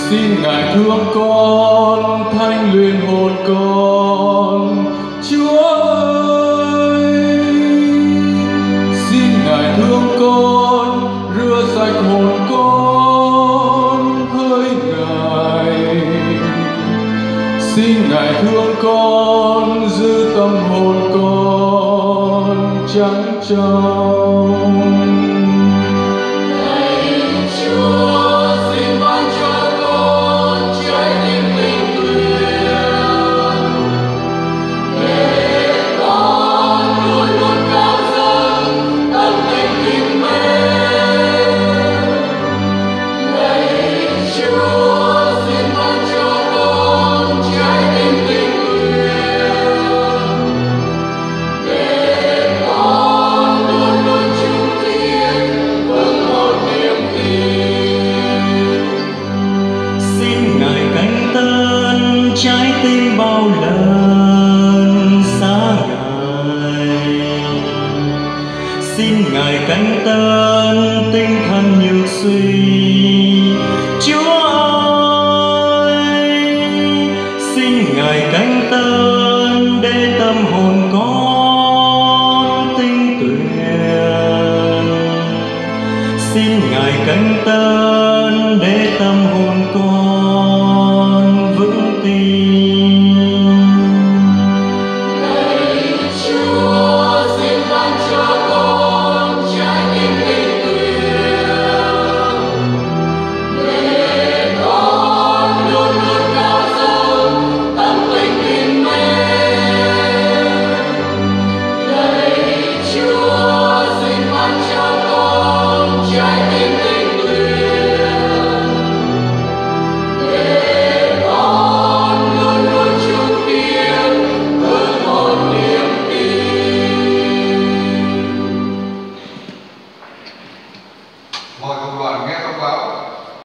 Xin Ngài thương con, thanh luyện hồn con, Chúa ơi. Xin Ngài thương con, rửa sạch hồn con, hỡi Ngài. Xin Ngài thương con, giữ tâm hồn con trắng trong. Trái tim bao lần xa Ngài, xin Ngài canh tân